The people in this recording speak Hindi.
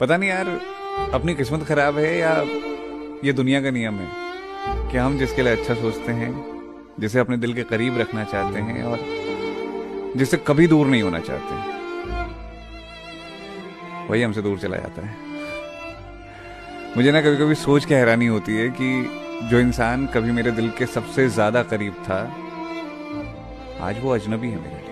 पता नहीं यार, अपनी किस्मत खराब है या ये दुनिया का नियम है कि हम जिसके लिए अच्छा सोचते हैं, जिसे अपने दिल के करीब रखना चाहते हैं और जिससे कभी दूर नहीं होना चाहते, वही हमसे दूर चला जाता है। मुझे ना कभी कभी सोच के हैरानी होती है कि जो इंसान कभी मेरे दिल के सबसे ज्यादा करीब था, आज वो अजनबी है मेरे लिए।